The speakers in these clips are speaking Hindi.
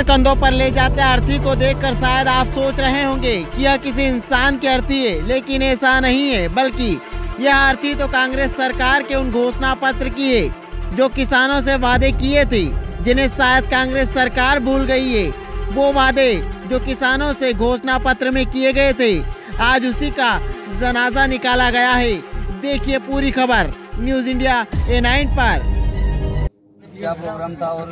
कंधों पर ले जाते अर्थी को देखकर शायद आप सोच रहे होंगे कि यह किसी इंसान की अर्थी है, लेकिन ऐसा नहीं है, बल्कि यह अर्थी तो कांग्रेस सरकार के उन घोषणा पत्र की है जो किसानों से वादे किए थे, जिन्हें शायद कांग्रेस सरकार भूल गई है। वो वादे जो किसानों से घोषणा पत्र में किए गए थे, आज उसी का जनाजा निकाला गया है। देखिए पूरी खबर न्यूज इंडिया A9 पर। क्या प्रोग्राम था और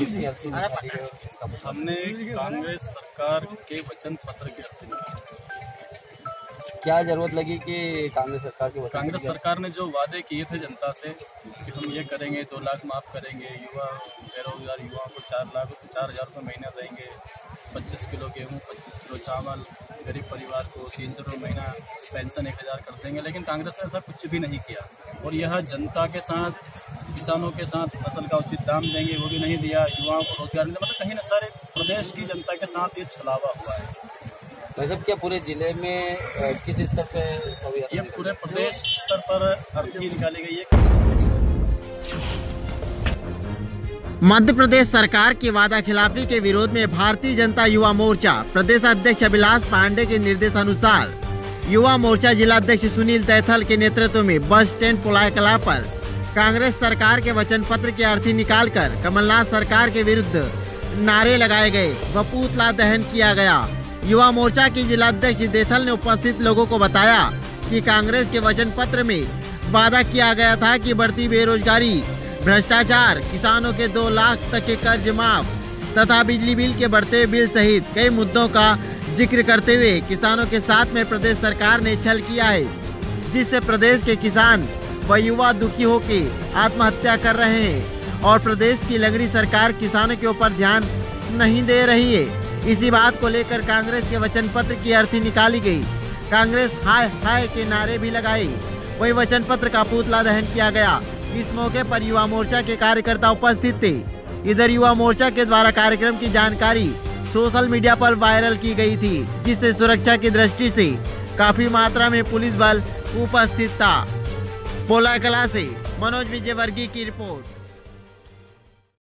हमने कांग्रेस सरकार के वचन पत्र की अर्थी निकाली। क्या जरूरत लगी कि कांग्रेस सरकार के कांग्रेस सरकार ने जो वादे किए थे जनता से कि हम ये करेंगे, 2 लाख माफ करेंगे, युवा बेरोजगार युवाओं को 4,000 रुपये महीना देंगे, 25 किलो गेहूँ, 25 किलो चावल, गरीब परिवार को 300 रुपये महीना पेंशन 1,000 कर देंगे, लेकिन कांग्रेस ने ऐसा कुछ भी नहीं किया। और यह जनता के साथ, किसानों के साथ फसल का उचित दाम देंगे वो भी नहीं दिया, युवाओं को रोजगार नहीं, मतलब कहीं न सारे प्रदेश की जनता के साथ ये छलावा हुआ है। वैसे क्या पूरे जिले में किस स्तर पे ये पूरे प्रदेश स्तर पर अर्थी निकाली गई है। मध्य प्रदेश सरकार की वादा खिलाफी के विरोध में भारतीय जनता युवा मोर्चा प्रदेश अध्यक्ष अभिलाष पांडे के निर्देशानुसार युवा मोर्चा जिला अध्यक्ष सुनील तैथल के नेतृत्व में बस स्टैंड पोलाय कला पर कांग्रेस सरकार के वचन पत्र की अर्थी निकालकर कमलनाथ सरकार के विरुद्ध नारे लगाए गए व पुतला दहन किया गया। युवा मोर्चा की जिला अध्यक्ष तैथल ने उपस्थित लोगों को बताया कि कांग्रेस के वचन पत्र में वादा किया गया था कि बढ़ती बेरोजगारी, भ्रष्टाचार, किसानों के 2 लाख तक के कर्ज माफ तथा बिजली बिल के बढ़ते बिल सहित कई मुद्दों का जिक्र करते हुए किसानों के साथ में प्रदेश सरकार ने छल किया है, जिससे प्रदेश के किसान व युवा दुखी होकर आत्महत्या कर रहे हैं और प्रदेश की लंगड़ी सरकार किसानों के ऊपर ध्यान नहीं दे रही है। इसी बात को लेकर कांग्रेस के वचन पत्र की अर्थी निकाली गई। कांग्रेस हाय हाय के नारे भी लगाए, वही वचन पत्र का पुतला दहन किया गया। इस मौके पर युवा मोर्चा के कार्यकर्ता उपस्थित थे। इधर युवा मोर्चा के द्वारा कार्यक्रम की जानकारी सोशल मीडिया पर वायरल की गई थी, जिससे सुरक्षा की दृष्टि से काफी मात्रा में पुलिस बल उपस्थित था। पोलाय कला से मनोज विजयवर्गीय की रिपोर्ट।